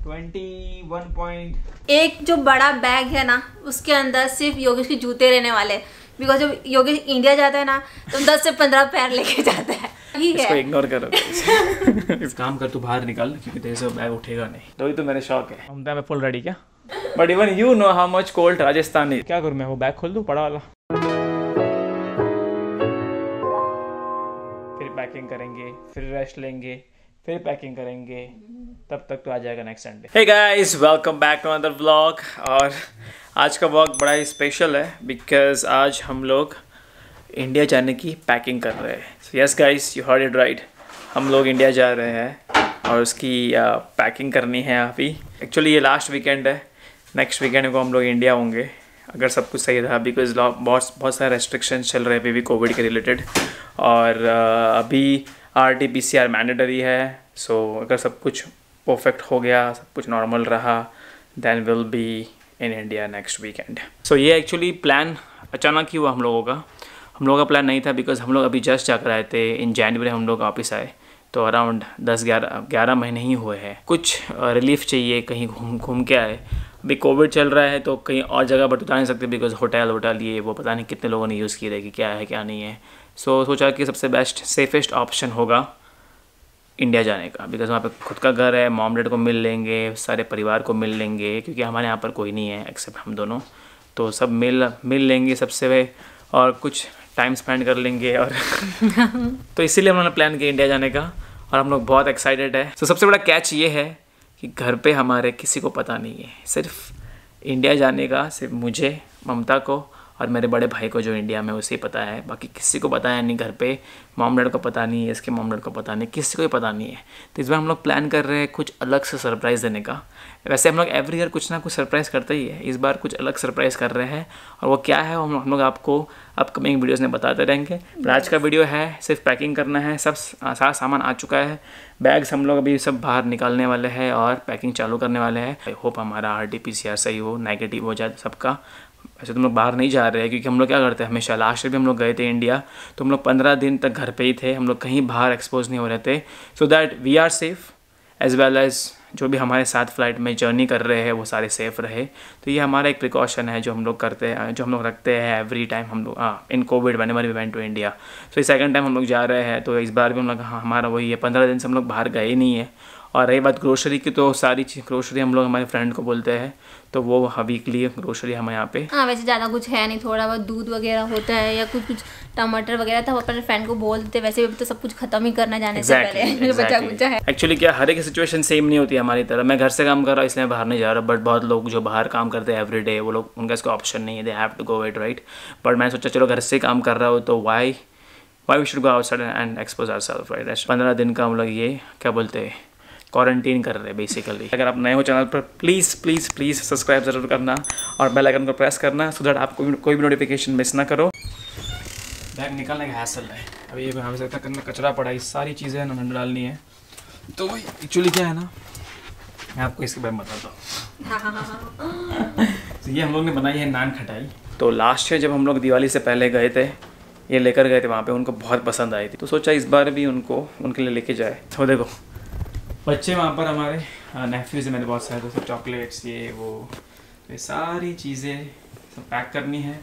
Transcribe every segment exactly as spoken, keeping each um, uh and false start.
इक्कीस पॉइंट एक जो बड़ा बैग है ना उसके अंदर सिर्फ योगेश के जूते रहने वाले, बिकॉज जब योगेश इंडिया जाता है ना तो दस से पंद्रह पैर लेके जाता है। ही इसको है। इग्नोर करो। इस काम कर, तू बाहर निकल क्योंकि तेरे से बैग उठेगा नहीं। तो ही तो मेरे शौक है। हम मैं फुल रेडी क्या? But even you know how much cold Rajasthan is. क्या करूँ मैं, वो बैग खोल दूँ बड़ा वाला? फिर पैकिंग करेंगे, फिर रेस्ट लेंगे, फिर पैकिंग करेंगे, तब तक तो आ जाएगा next Sunday. Hey guys, welcome back to another vlog. और आज का व्लॉग बड़ा ही स्पेशल है बिकॉज आज हम लोग इंडिया जाने की पैकिंग कर रहे हैं। So yes guys, you heard it right, हम लोग इंडिया जा रहे हैं और उसकी पैकिंग uh, करनी है अभी। एक्चुअली ये लास्ट वीकेंड है, नेक्स्ट वीकेंड को हम लोग इंडिया होंगे अगर सब कुछ सही रहा, बिकॉज बहुत बहुत सारे रेस्ट्रिक्शन चल रहे हैं अभी भी कोविड के रिलेटेड। और uh, अभी R T P C R mandatory है। सो so, अगर सब कुछ परफेक्ट हो गया, सब कुछ नॉर्मल रहा, then will be in India next weekend. So ये एक्चुअली प्लान अचानक ही हुआ हम लोगों का। हम लोगों का प्लान नहीं था बिकॉज हम लोग अभी जस्ट जाकर आए थे। इन जनवरी हम लोग वापस आए, तो अराउंड दस ग्यारह ग्यारह महीने ही हुए हैं। कुछ रिलीफ चाहिए, कहीं घूम घूम के आए। अभी कोविड चल रहा है तो कहीं और जगह पर बता नहीं सकते बिकॉज होटल वोटल ये वो पता नहीं कितने लोगों ने यूज़ किए कि क्या है क्या नहीं है। सो so, सोचा कि सबसे बेस्ट सेफेस्ट ऑप्शन होगा इंडिया जाने का, बिकॉज वहाँ पे खुद का घर है, मॉम डैड को मिल लेंगे, सारे परिवार को मिल लेंगे, क्योंकि हमारे यहाँ पर कोई नहीं है एक्सेप्ट हम दोनों। तो सब मिल मिल लेंगे सबसे वे और कुछ टाइम स्पेंड कर लेंगे। और तो इसीलिए हम लोगों ने प्लान किया इंडिया जाने का और हम लोग बहुत एक्साइटेड है। तो सबसे बड़ा कैच ये है कि घर पे हमारे किसी को पता नहीं है, सिर्फ इंडिया जाने का सिर्फ मुझे, ममता को और मेरे बड़े भाई को जो इंडिया में उसे पता है, बाकी किसी को पता है नहीं। घर पे मॉम डैड को पता नहीं है, इसके मॉम डैड को पता नहीं, किसी को ही पता नहीं है। तो इस बार हम लोग प्लान कर रहे हैं कुछ अलग से सरप्राइज़ देने का। वैसे हम लोग एवरी ईयर कुछ ना कुछ सरप्राइज़ करते ही है, इस बार कुछ अलग सरप्राइज़ कर रहे हैं। और वो क्या है हम लोग आपको अपकमिंग वीडियोज़ में बताते रहेंगे। पर आज का वीडियो है सिर्फ पैकिंग करना है। सब सारा सामान आ चुका है, बैग्स हम लोग अभी सब बाहर निकालने वाले हैं और पैकिंग चालू करने वाले हैं। आई होप हमारा R T P C R सही हो, नेगेटिव हो जाए सबका। वैसे तो हम लोग बाहर नहीं जा रहे हैं क्योंकि हम लोग क्या करते हैं हमेशा, लास्ट ईयर भी हम लोग गए थे इंडिया तो हम लोग पंद्रह दिन तक घर पे ही थे, हम लोग कहीं बाहर एक्सपोज नहीं हो रहे थे, so that we are safe as well as जो भी हमारे साथ फ्लाइट में जर्नी कर रहे हैं वो सारे सेफ़ रहे। तो ये हमारा एक प्रिकॉशन है जो हम लोग करते हैं, जो हम लोग रखते हैं एवरी टाइम हम लोग हाँ in COVID whenever we went to India. So ये सेकंड टाइम हम लोग जा रहे हैं, तो इस बार भी हम लोग हाँ हमारा वही है, पंद्रह दिन से हम लोग बाहर गए ही नहीं है। और रही बात ग्रोसरी की, तो सारी चीज़ ग्रोसरी हम लोग हमारे फ्रेंड को बोलते हैं, तो वो वीकली ग्रोसरी हमें यहाँ पे। हाँ वैसे ज़्यादा कुछ है नहीं, थोड़ा बहुत दूध वगैरह होता है या कुछ कुछ टमाटर वगैरह था, अपने फ्रेंड को बोल देते। वैसे भी तो सब कुछ खत्म ही करना जाने से exactly, पहले जो बचा कुचा है। एक्चुअली क्या हर एक सिचुएशन सेम नहीं होती हमारी तरह। मैं घर से काम कर रहा हूँ इसलिए बाहर नहीं जा रहा, बट बहुत लोग जो बाहर काम करते हैं एवरी डे वो लोग उनका इसका ऑप्शन नहीं है, they have to go it right. But मैं सोचा चलो घर से काम कर रहा हूँ तो why why we should go outside and expose ourselves right. पंद्रह दिन का हम लोग ये क्या बोलते हैं क्वारंटीन कर रहे हैं बेसिकली। अगर आप नए हो चैनल पर प्लीज़ प्लीज़ प्लीज़ सब्सक्राइब ज़रूर करना और बेल आइकन को प्रेस करना सो दैट आपको कोई भी नोटिफिकेशन मिस ना करो। बैग निकालने का हैसल है, अभी ये हमें सकता करना कचरा पड़ा, ये सारी चीज़ें ना अंदर डालनी है। तो वही एक्चुअली क्या है ना, मैं आपको इसके बारे में बताता हूँ। तो ये हम लोग ने बनाई है नान खटाई। तो लास्ट ईयर जब हम लोग दिवाली से पहले गए थे, ये लेकर गए थे वहाँ पे, उनको बहुत पसंद आई थी, तो सोचा इस बार भी उनको उनके लिए लेके जाए। तो देखो बच्चे वहाँ पर हमारे नेफ्यूज़ है मेरे बहुत सारे, तो सब चॉकलेट्स ये वो ये सारी चीज़ें सब पैक करनी है।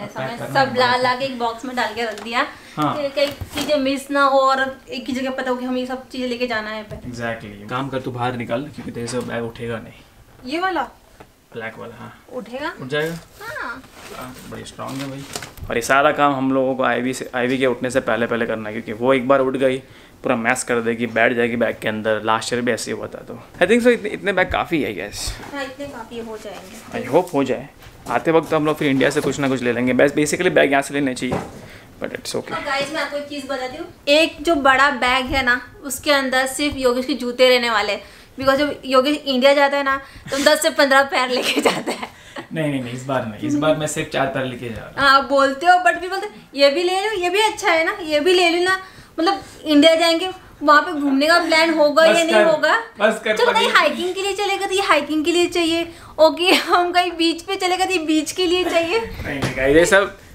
सब ला ला के एक बॉक्स में डाल के रख दिया। हाँ। कई चीज़ें मिस ना हो और एक ही जगह पता हो कि हमें ये सब चीज़ें लेके जाना है। Exactly exactly. काम कर, तू बाहर निकल क्योंकि तेरे से बैग उठेगा नहीं। ये वाला ब्लैक वाला हाँ उठेगा, उठ जाएगा। हाँ बड़ी स्ट्रॉन्ग है भाई। और ये सारा काम हम लोगों को आईवी से आईवी के उठने से पहले पहले करना है, क्योंकि वो एक बार उठ गई पूरा मैस कर देगी, बैठ जाएगी बैग के अंदर। लास्ट ईयर भी ऐसे ही हुआ था। तो आई थिंक सो इतने इतने बैग काफ़ी है गैस। हाँ इतने काफ़ी हो जाएंगे, आई होप हो जाए। आते वक्त तो हम लोग फिर इंडिया से कुछ ना कुछ ले लेंगे, बस बेसिकली बैग यहाँ से लेने चाहिए, बट इट्स ओके। गाइस मैं आपको एक चीज़ बताती हूँ, एक जो बड़ा बैग है ना उसके अंदर सिर्फ योगेश के जूते रहने वाले, बिकॉज जब योगेश इंडिया जाता है ना तो दस से पंद्रह पैर लेके जाता है। नहीं नहीं नहीं इस बार नहीं, इस बार मैं सिर्फ चार पैर लेके जा रहा हूँ। हाँ बोलते हो, बट भी बोलते ये भी ले लो, ये भी अच्छा है ना, ये भी ले लो ना। मतलब इंडिया जाएंगे वहाँ पे घूमने का प्लान होगा या नहीं होगा, चलो कहीं हाइकिंग के लिए चलेगा तो ये हाइकिंग के लिए चाहिए, ओके हम कहीं बीच पे चलेगा तो ये बीच के लिए चाहिए। नहीं नहीं ये सब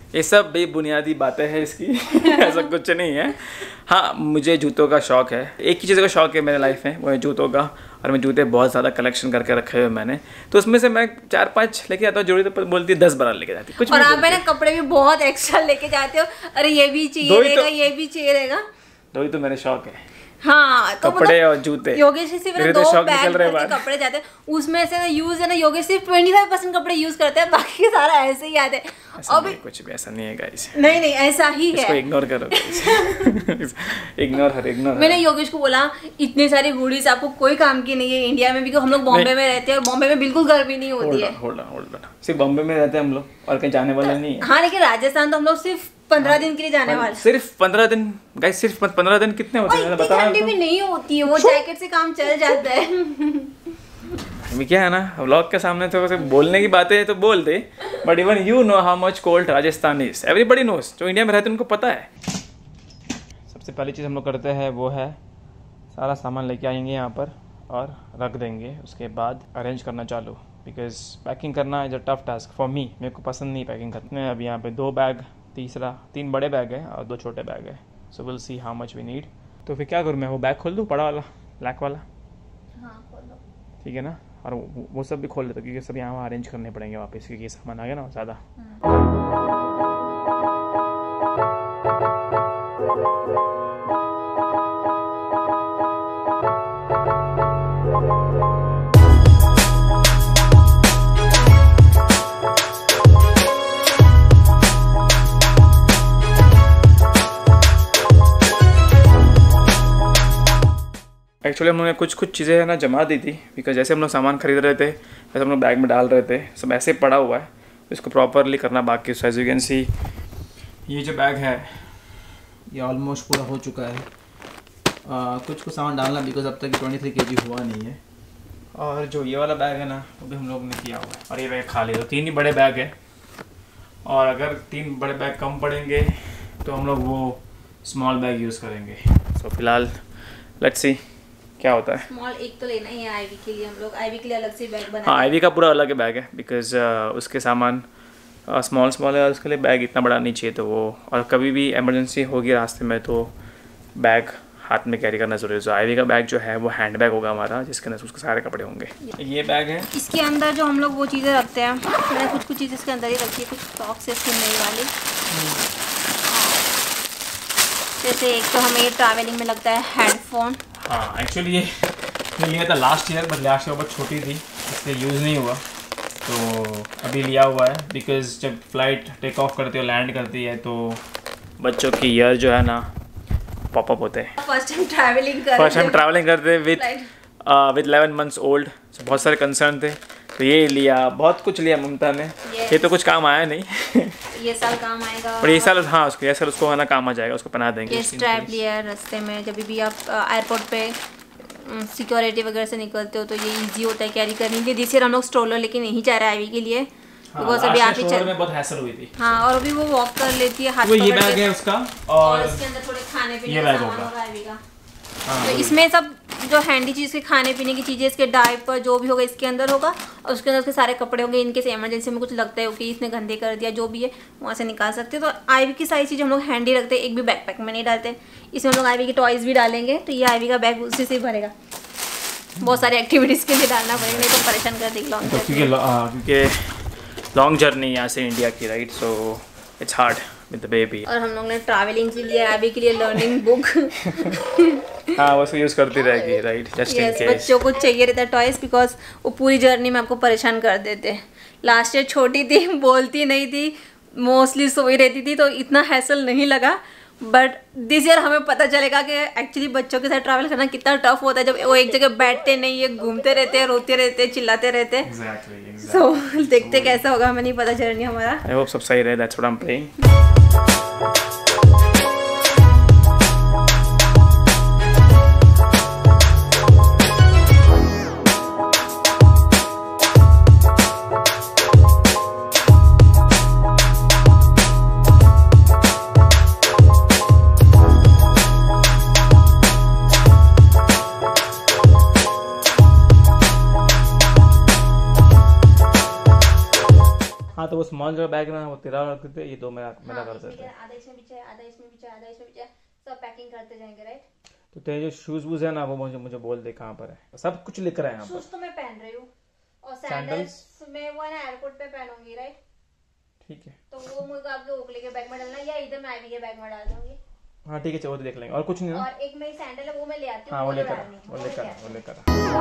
ये सब भी बुनियादी बातें हैं इसकी ऐसा कुछ नहीं है। हाँ, मुझे जूतों का शौक़ है, एक ही चीज़ का शौक़ है मेरे लाइफ में, वो है जूतों का। और मैं जूते बहुत ज़्यादा कलेक्शन करके रखे हुए मैंने, तो उसमें से मैं चार पाँच लेके आता हूँ, जोड़ी तो बोलती दस बारह लेके जाती कुछ। और आप मैंने कपड़े भी बहुत एक्स्ट्रा लेके जाते हो, अरे ये भी चाहिए रहेगा, तो, ये भी चाहिए रहेगा। दो ही तो मेरे शौक़ है। हाँ, तो कपड़े और जूते। योगेश सिर्फ दो बैग भर के कपड़े जाते हैं, उसमें से ना यूज है ना योगेश सिर्फ पच्चीस परसेंट कपड़े यूज करते हैं, बाकी सारा ऐसे ही आते हैं। अभी कुछ भी ऐसा नहीं है गाइस। नहीं नहीं ऐसा ही है, इसको इग्नोर करो इग्नोर हर इग्नोर। मैंने योगेश को बोला इतनी सारी हुडीज आपको कोई काम की नहीं है इंडिया में, बिकॉज़ हम लोग बॉम्बे में रहते हैं और बॉम्बे में बिल्कुल गर्मी नहीं होती है। होल्ड ऑन होल्ड ऑन, सिर्फ बॉम्बे में रहते हैं हम लोग और कहीं जाने वाले नहीं है। हाँ, लेकिन राजस्थान तो हम लोग सिर्फ पंद्रह दिन के लिए जाने वाले। सिर्फ पंद्रह दिन गाइस, सिर्फ पंद्रह दिन कितने होते हैं बता। ठंडी भी नहीं होती है, वो जैकेट से काम चल जाता है। अभी क्या है ना, व्लॉग के सामने तो बोलने की बातें है तो बोल दे, but even you know how much cold Rajasthan is, everybody knows. जो इंडिया में रहते हैं उनको पता है। सबसे पहली चीज़ हम लोग करते हैं वो है सारा सामान लेके आएंगे यहाँ पर और रख देंगे, उसके बाद अरेंज करना चालू, बिकॉज पैकिंग करना is a tough task for me. मेरे को पसंद नहीं पैकिंग करना। अभी यहाँ पे दो बैग, तीसरा तीन बड़े बैग है और दो छोटे बैग है, so will see how much we need. तो फिर क्या करूँ मैं, वो बैग खोल दूँ बड़ा वाला ब्लैक वाला? हाँ खोल दो, ठीक है ना। और वो, वो सब भी खोल देता क्योंकि सब यहाँ अरेंज करने पड़ेंगे वापस, क्योंकि सामान आ गया ना ज़्यादा। एक्चुअली हम लोगों ने कुछ कुछ चीज़ें है ना जमा दी थी, बिकॉज जैसे हम लोग सामान खरीद रहे थे वैसे हम लोग बैग में डाल रहे थे, सब ऐसे पड़ा हुआ है, इसको प्रॉपरली करना बाकी। So as you can see ये जो बैग है ये ऑलमोस्ट पूरा हो चुका है। आ, कुछ कुछ सामान डालना बिकॉज अब तक ट्वेंटी थ्री के जी हुआ नहीं है। और जो ये वाला बैग है ना वो भी हम लोग ने किया हुआ है, और ये बैग खाली है। तो तीन ही बड़े बैग है, और अगर तीन बड़े बैग कम पड़ेंगे तो हम लोग वो स्मॉल बैग यूज़ करेंगे। सो so, फिलहाल लेट्स सी क्या होता है। स्मॉल एक तो लेना ही है आईवी के लिए, हम लोग आईवी के लिए अलग से बैग बना। हाँ, आईवी का पूरा अलग बैग है, बिकॉज uh, उसके सामान स्मॉल uh, स्मॉल है, उसके लिए बैग इतना बड़ा नहीं चाहिए। तो वो, और कभी भी इमरजेंसी होगी रास्ते में तो बैग हाथ में कैरी करना जरूरी है। तो आईवी का बैग जो है वो हैंड बैग होगा हमारा, जिसके अंदर उसके सारे कपड़े होंगे। ये बैग है, इसके अंदर जो हम लोग वो चीज़ें रखते हैं, मैंने कुछ कुछ चीज़ें इसके अंदर ही रखी है, कुछ सॉक्स है इसकी नई वाली। जैसे एक तो हमें ट्रैवलिंग में लगता है हेडफोन। हाँ, एक्चुअली ये मैं लिया था last year, but last year बहुत छोटी थी इसलिए यूज़ नहीं हुआ, तो अभी लिया हुआ है। बिकॉज जब फ्लाइट टेक ऑफ करती है और लैंड करती है तो बच्चों की ईयर जो है ना पॉपअप होते हैं। फर्स्ट टाइम ट्रैवलिंग कर फर्स्ट टाइम ट्रैवलिंग करते with with eleven months old, बहुत सारे कंसर्न थे, तो ये लिया, बहुत कुछ लिया ममता ने। yes. ये तो कुछ काम आया नहीं ये साल काम आएगा, पर ये साल हाँ उसको ये साल उसको है ना काम आ जाएगा, उसको पहना देंगे। ये स्ट्रैप लिया रास्ते में, जब भी आप एयरपोर्ट पे सिक्योरिटी वगैरह से निकलते हो तो ये इजी होता है कैरी करने के लिए। जिससे हम लोग स्ट्रोलर लेके नहीं जा रहे आईवी के लिए, बिकॉज अभी आके चल में बहुत हैसल हुई थी। हाँ, और अभी वो वॉक कर लेती है हाथ पकड़ के। ये बैग है उसका, और इसके अंदर थोड़े खाने पीने का सामान होगा आईवी का। तो इसमें सब जो हैंडी चीज़ के खाने पीने की चीज़ें, इसके डायपर जो भी होगा इसके अंदर होगा, और उसके अंदर उसके सारे कपड़े होंगे। इनके से इमरजेंसी में कुछ लगता है कि इसने गंदे कर दिया, जो भी है वहाँ से निकाल सकते हैं। तो आईवी की सारी चीज़ें हम लोग हैंडी रखते हैं, एक भी बैकपैक में नहीं डालते। इसमें हम लोग आईवी के टॉयज़ भी डालेंगे, तो ये आईवी का बैग उसी से भरेगा। बहुत सारी एक्टिविटीज़ के लिए डालना पड़ेगा, नहीं तो परेशान कर देगी लॉन्ग जर्नी, क्योंकि लॉन्ग जर्नी यहाँ से इंडिया की, right, so it's hard with the baby. और हम लोग ने ट्रैवलिंग के लिए आईवी के लिए लर्निंग बुक हाँ वो यूज करती रहेगी, राइट, जस्ट इन केस बच्चों को चाहिए रहता है टॉयज, बिकॉज वो पूरी जर्नी में आपको परेशान कर देते हैं। लास्ट ईयर छोटी थी, बोलती नहीं थी, मोस्टली सोई रहती थी, तो इतना हैसल नहीं लगा। बट दिस ईयर हमें पता चलेगा कि एक्चुअली बच्चों के साथ ट्रैवल करना कितना टफ होता है, जब वो एक जगह बैठते नहीं है, घूमते रहते हैं, रोते रहते हैं, चिल्लाते रहते हैं। exactly, exactly. so, देखते कैसा होगा, हमें नहीं पता जर्नी हमारा। आई होप सब सही रहे, that's what I am praying. हाँ तो वो स्मॉल जो बैग ना वो तेरा रखते थे, ये दो मेरा मेरा हाँ, कर सकते हैं। आधा इसमें पीछे आधा इसमें पीछे आधा इसमें पीछे सब पैकिंग करते जाएंगे, राइट। तो तेरे जो शूज वूज है ना वो मुझे मुझे बोल दे कहाँ पर है, सब कुछ लिख रहा है यहाँ पर। शूज तो मैं पहन रही हूँ और सैंडल्स में वो ना एयरपोर्ट पे पहनूंगी, राइट। ठीक है, तो वो मुझे आप लोग के बैग में डालना या इधर मैं आईवी के बैग में डाल दूंगी। हाँ ठीक है, चलो वो तो देख लेंगे। और कुछ नहीं ना? और एक मेरी सैंडल है वो मैं ले आती हूँ। हाँ वो वो लेकर डालनी, वो वो लेकर लेके वो लेकर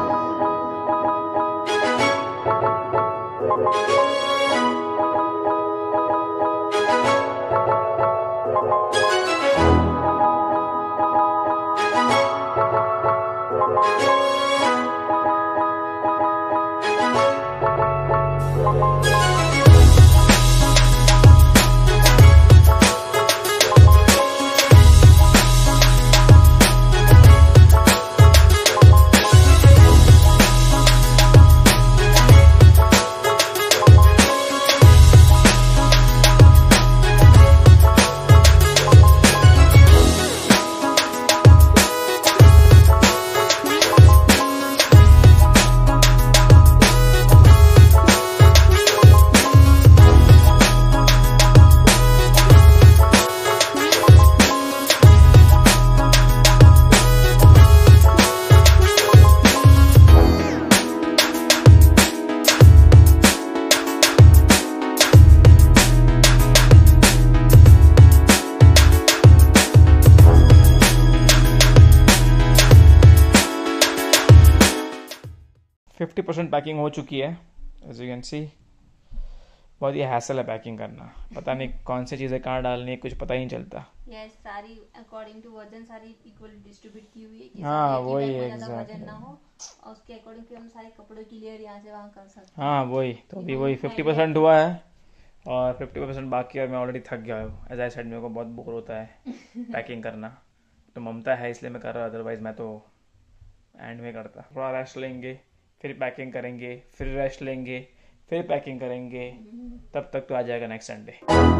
फिफ्टी परसेंट पैकिंग हो चुकी है। एज यू कैन सी बहुत ही हैसल है पैकिंग करना, पता नहीं कौन सी चीज़ें कहाँ डालनी है, कुछ पता ही नहीं चलता। यस, सारी अकॉर्डिंग टू वजन सारी इक्वली डिस्ट्रीब्यूट की हुई है कि हाँ एक ही वही बैग में है ज्यादा वजन एग्जैक्टली। ना हो और उसके अकॉर्डिंग फिर हम सारे कपड़ों की लेयर यहाँ से वहाँ कर सकते हैं। हाँ वही तो अभी वही फिफ्टी परसेंट हुआ है और फिफ्टी परसेंट बाकी है। मैं ऑलरेडी थक गया हूँ, एज आई साइड मेरे को बहुत बोर होता है पैकिंग करना। तो ममता है इसलिए मैं कर रहा, अदरवाइज मैं तो एंड में करता। थोड़ा रेस्ट लेंगे, फिर पैकिंग करेंगे, फिर रेस्ट लेंगे, फिर पैकिंग करेंगे, तब तक तो आ जाएगा next Sunday.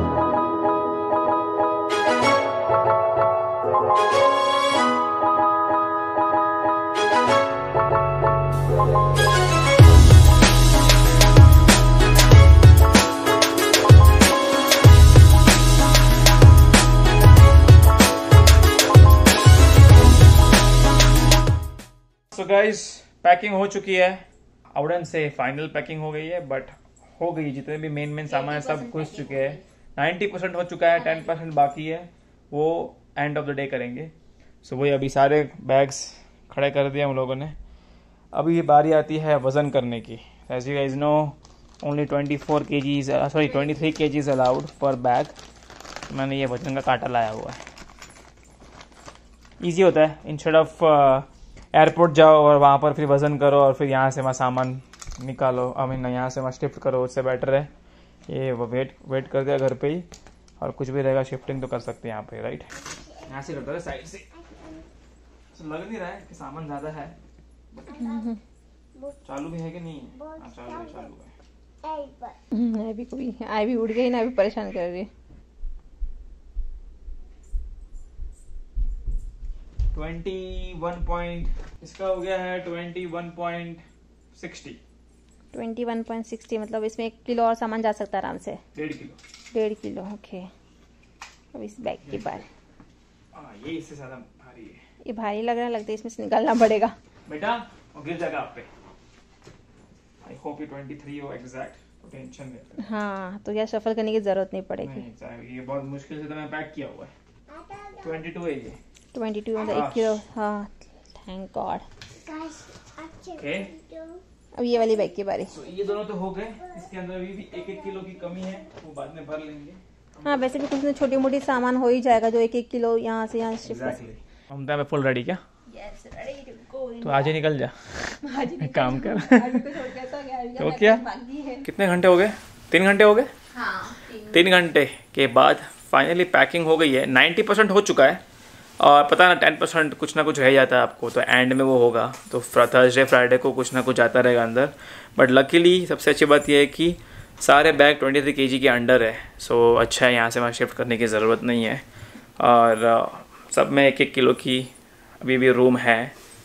So guys packing हो चुकी है, आउडन से फाइनल पैकिंग हो गई है, बट हो गई। जितने भी मेन मेन सामान है सब घुस चुके हैं। नाइन्टी परसेंट हो चुका है, टेन परसेंट बाकी है, वो एंड ऑफ द डे करेंगे। सो so, वही अभी सारे बैग्स खड़े कर दिए हम लोगों ने। अभी ये बारी आती है वजन करने की। As you guys know only twenty four kgs sorry twenty three kgs allowed per bag. मैंने ये वजन का कांटा लाया हुआ है, ईजी होता है। इंस्टेड ऑफ एयरपोर्ट जाओ और वहाँ पर फिर वजन करो और फिर यहाँ से वहाँ सामान निकालो, आई मीन यहाँ से वहाँ शिफ्ट करो, उससे बेटर है ये वो वेट वेट कर दिया घर पे ही, और कुछ भी रहेगा शिफ्टिंग तो कर सकते हैं यहाँ पे, राइट। यहाँ से करता है साइड से, तो लग नहीं रहा है कि सामान ज्यादा है, चालू भी है कि नहीं है? हाँ चालू है, चालू है। अभी को भी आई उड़ गई ना, अभी परेशान कर रही है। ट्वेंटी वन पॉइंट इसका हो गया है twenty one point sixty. Twenty one point sixty मतलब इसमें एक किलो और सामान जा सकता है आराम से। डेढ़ किलो डेढ़ किलो ओके। अब इस बैग की बार हाँ ये इससे ज्यादा भारी है, ये भारी लग रहा है, लगता है इसमें से निकालना पड़ेगा बेटा, वो गिर जाएगा आप पे। आई होप ये ट्वेंटी थ्री हो एग्जैक्ट, तो टेंशन नहीं। हाँ तो यार सफल करने की जरूरत नहीं पड़ेगी। नहीं, ये बहुत मुश्किल से तो मैं पैक किया हुआ है। ट्वेंटी टू है ये, ट्वेंटी टू मतलब एक किलो। हाँ थैंक गॉड। ओके अब ये वाली बैग की बारी। तो ये दोनों तो हो गए, इसके अंदर अभी भी एक एक किलो की कमी है, वो बाद में भर लेंगे। हाँ वैसे भी कुछ छोटी मोटी सामान हो ही जाएगा जो एक एक किलो यहाँ से यहाँ शिफ्ट। एग्जैक्टली। ममता मैं फुल रेडी क्या? Yes, ready to go in. तो आज ही निकल जा, आज ही काम कर। आज कुछ हो गया तो क्या हो गया, तो मैं क्या? कुछ बाकी है। कितने घंटे हो गए? तीन घंटे हो गए। हाँ तीन। तीन घंटे के बाद फाइनली पैकिंग हो गई है। नाइन्टी परसेंट हो चुका है और पता ना टेन परसेंट कुछ ना कुछ रह जाता है आपको, तो एंड में वो होगा। तो थर्सडे फ्राइडे को कुछ ना कुछ आता रहेगा अंदर। बट लकीली सबसे अच्छी बात यह है कि सारे बैग ट्वेंटी थ्री के जी के अंडर है। सो अच्छा है, यहाँ से वहाँ शिफ्ट करने की ज़रूरत नहीं है। और सब में एक एक किलो की अभी भी रूम है।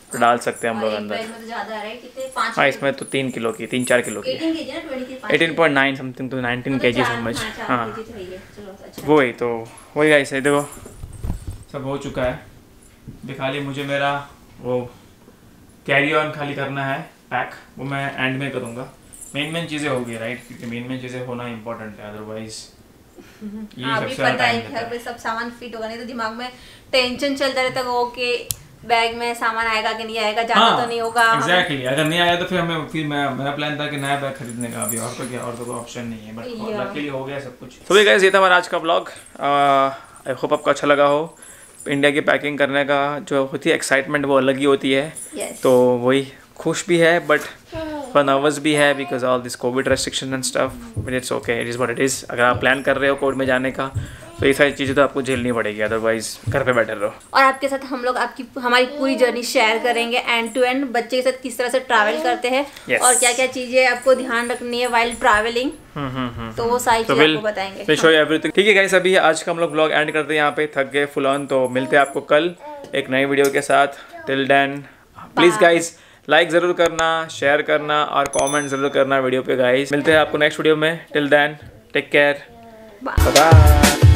डाल सकते हैं हम लोग और एक अंदर। बैग में तो ज़्यादा आ रहा है, कितने पाँच हाँ इसमें तो तीन किलो की तीन चार किलो की एटीन केजी ना ट्वेंटी की eighteen point nine something to nineteen K G समझ। हाँ अच्छा वही तो वही गाइस है, देखो सब हो चुका है। दिखा ली मुझे मेरा वो कैरी ऑन खाली करना है पैक, वो मैं एंड में करूँगा। मेन मेन चीज़ें होगी राइट, क्योंकि मेन मेन चीज़ें होना इंपॉर्टेंट है, अदरवाइज ये हाँ, अभी सबसे ज़्यादा पता है टाइम कि लगता हर है। कोई सब सामान फिट होगा, नहीं तो दिमाग में टेंशन चलता रहता है ओके बैग में सामान आएगा कि नहीं आएगा, ज्यादा हाँ, तो नहीं होगा। एग्जैक्टली अगर नहीं आया तो फिर हमें फिर मैं मेरा प्लान था कि नया बैग खरीदने का, अभी और तो क्या, और तो कोई ऑप्शन नहीं है, बट Yeah. लकीली हो गया सब कुछ। तो गाइस ये था हमारा आज का ब्लॉग। आई होप आपको अच्छा लगा हो। इंडिया की पैकिंग करने का जो होती है एक्साइटमेंट वो अलग ही होती है। Yes. तो वही खुश भी है बट थोड़ा नर्वस भी है because all this COVID restriction and stuff, but it's okay, it is what it is. अगर आप प्लान कर रहे हो कोविड में जाने का तो ये सारी चीज़ें तो आपको झेलनी पड़ेगी, अदरवाइज घर पे बैठे रहो। और आपके साथ हम लोग आपकी हमारी पूरी जर्नी शेयर करेंगे एंड टू एंड, बच्चे के साथ किस तरह से ट्रैवल करते हैं Yes. और क्या क्या चीजें आपको ध्यान रखनी है वाइल ट्रैवलिंग, तो वो सारी तो चीजें आपको बताएंगे। Will show you everything. ठीक है गाइस, अभी आज का हम लोग ब्लॉग एंड करते हैं यहाँ पे, थक गए फुल ऑन। तो मिलते हैं आपको कल एक नई वीडियो के साथ। Till then please guys like ज़रूर करना, शेयर करना और कमेंट ज़रूर करना वीडियो पे गाइस। मिलते हैं आपको नेक्स्ट वीडियो में। Till then take care, bye bye.